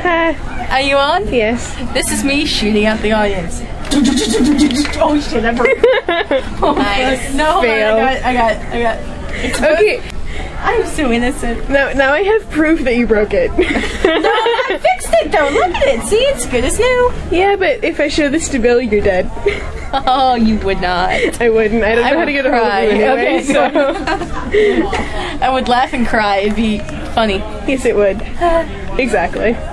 Are you on? Yes. This is me shooting at the audience. Oh shit, I broke it. Oh, nice. No, hold Fail. on, I got it. Okay. I'm so innocent. Now I have proof that you broke it. No, I fixed it though. Look at it. See, it's good as new. Yeah, but if I show this to Bill, you're dead. Oh, you would not. I wouldn't. I don't know how to get a hold of you anyway. Okay, so I would laugh and cry. It'd be funny. Yes, it would. Exactly.